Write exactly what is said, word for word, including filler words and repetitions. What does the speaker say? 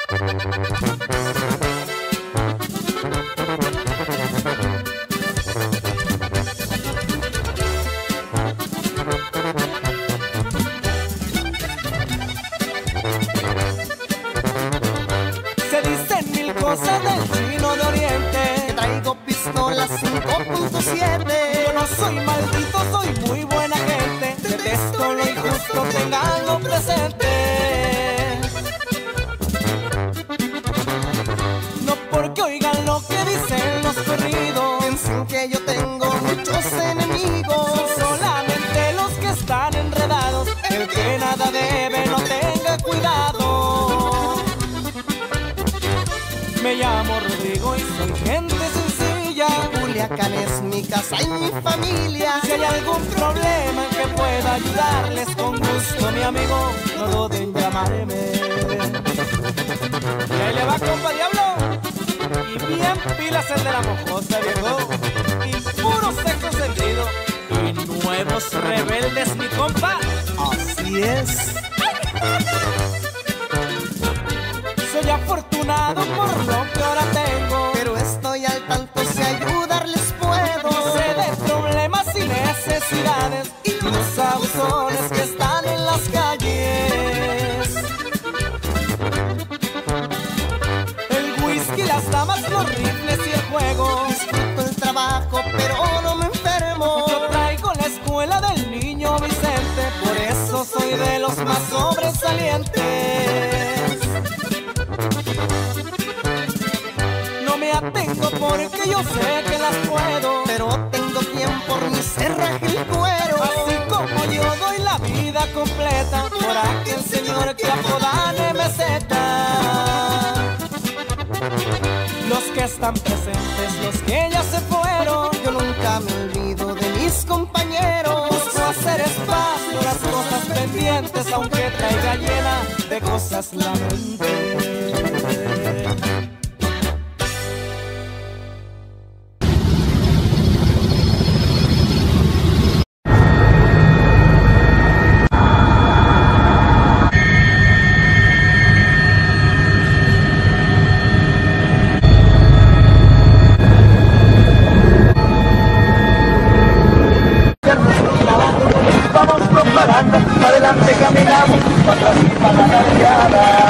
Se dicen mil cosas del chino de Oriente, que traigo pistola cinco punto siete. Yo no soy maldito, soy muy buena gente. Detesto lo injusto, tenganlo presente. No porque oigan lo que dicen los corridos piensen que yo tengo muchos enemigos. Son solamente los que están enredados. El que nada debe no tenga cuidado. Me llamo Rodrigo y soy gente sencilla. Culiacán es mi casa y mi familia. Si hay algún problema en que pueda ayudarles, con gusto mi amigo, no duden en llamarme. Y ahí le va, compa Diablo. Y bien pilas el de la mojosa, viejo. Y puro sexo sentido. Y nuevos rebeldes, mi compa. Así es. Soy afortunado por lo que ahora tengo, pero estoy al tanto si ayudarles puedo. Sé de problemas y necesidades y los abusones que están en las calles. El whisky, las damas, los rifles y el juego. Disfruto el trabajo, pero no me enfermo. Yo traigo la escuela del niño Vicente, por eso soy de los más sobresalientes. No me atengo porque yo sé que las puedo, pero tengo quien por mí se raje el cuero. Así como yo doy la vida completa por aquel señor que apodan M Z. Los que están presentes, los que ya se fueron, yo nunca me olvido de mis compañeros. Busco hacer espacio, las cosas pendientes, aunque traiga llena de cosas la mente. Adelante caminamos, para atrás y para la largada.